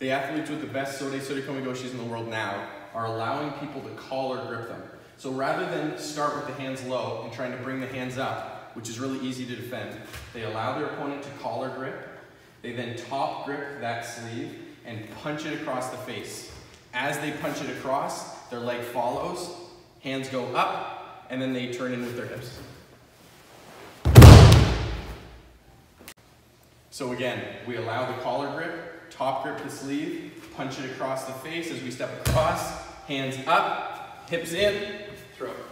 The athletes with the best Sode Tsuri Komi Goshis in the world now are allowing people to collar grip them. So rather than start with the hands low and trying to bring the hands up, which is really easy to defend, they allow their opponent to collar grip. They then top grip that sleeve and punch it across the face. As they punch it across, their leg follows, hands go up, and then they turn in with their hips. So again, we allow the collar grip, top grip the sleeve, punch it across the face as we step across, hands up, hips in, throw.